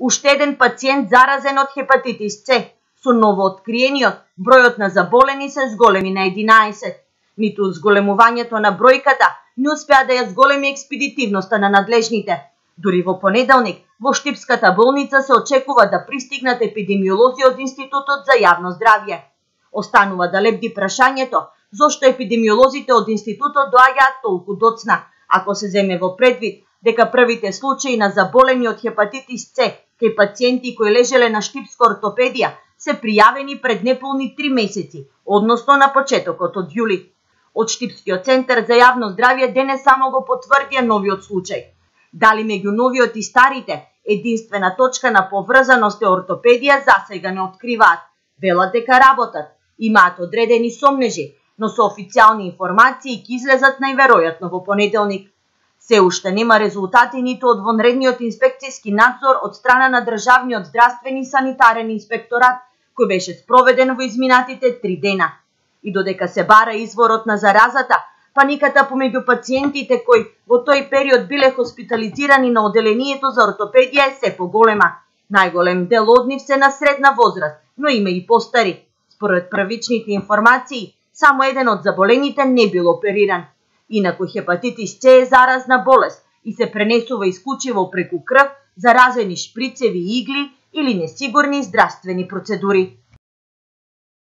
Уште еден пациент заразен од хепатитис С, со новооткриениот бројот на заболени се зголеми на 11. Ниту зголемувањето на бројката не успеа да ја зголеми експедитивноста на надлежните. Дури во понеделник, во Штипската болница се очекува да пристигнат епидемиолози од Институтот за јавно здравје. Останува да лебди прашањето зошто епидемиолозите од институтот доаѓаат толку доцна, ако се земе во предвид дека првите случаи на заболени од хепатитис С кај пациенти кои лежеле на Штипска ортопедија се пријавени пред неполни 3 месеци, односно на почетокот од јули. Од Штипскиот центар за јавно здравје денес само го потврдија новиот случај. Дали меѓу новиот и старите, единствена точка на поврзаност е ортопедија засега не откриваат. Велат дека работат, имаат одредени сомнежи, но со официјални информации ќе излезат најверојатно во понеделник. Се уште нема резултати ниту од вонредниот инспекцијски надзор од страна на Државниот здравствен и санитарен инспекторат, кој беше спроведен во изминатите 3 дена. И додека се бара изворот на заразата, паниката помеѓу пациентите кои во тој период биле хоспитализирани на оделението за ортопедија е се поголема. Најголем дел од нив се на средна возраст, но има и постари. Според првичните информации, само еден од заболените не бил опериран. Инаку хепатитис С е заразна болест и се пренесува исклучиво преку крв, заразени шприцеви игли или несигурни здравствени процедури.